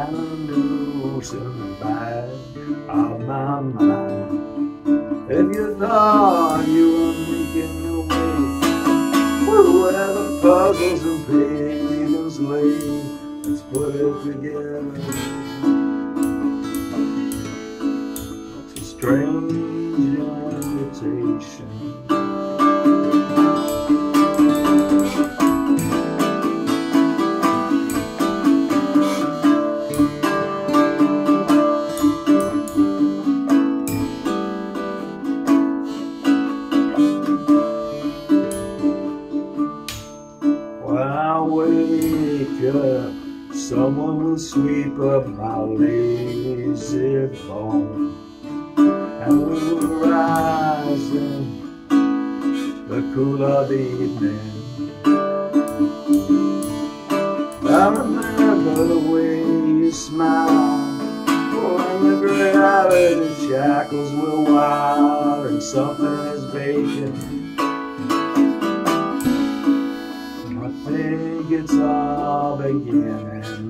tying a noose in the back of my mind. If you thought you were making your way where the puzzles and pagans lay, let's put it together. It's a strange invitation. When I wake up, someone will sweep up my lazy bone, and we will rise in the cool of the evening. I remember the way you smile when the gravity shackles were wild and something is vacant. I think it's all beginning.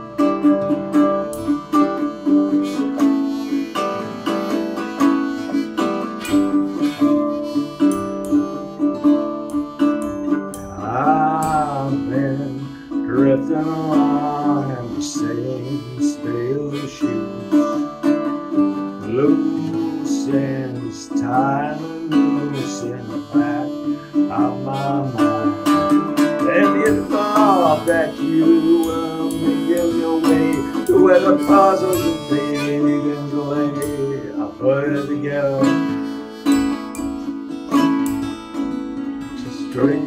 I've been drifting along in the same stale shoes, loose ends tying a noose in the back of my mind. If you thought that you were making your way to where the puzzles and pagans lay, I'll put it together. It's a strange